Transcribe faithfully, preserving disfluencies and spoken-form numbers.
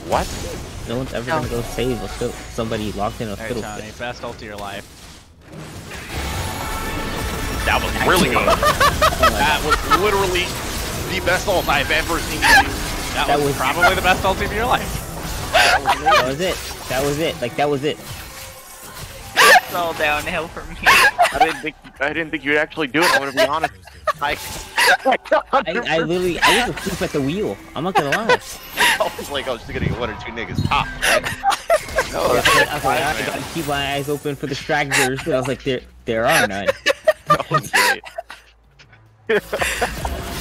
What? No one's ever gonna go save a fiddle, somebody locked in a Hey fiddle. Tony, best ult of your life. That was really good. Oh That was literally the best ult I've ever seen you use. That, That was, was- probably the best ult of your life. That was it. That was it. Like that was it. It's all downhill from here. I didn't think I didn't think you'd actually do it. I'm gonna be honest. I, I, I literally, I was asleep at the wheel. I'm not gonna lie. I was like, I was gonna get one or two niggas top. Right? No, I was that's like, I, was like, I gotta keep my eyes open for the stragglers. And I was like, there, there are none. that was great.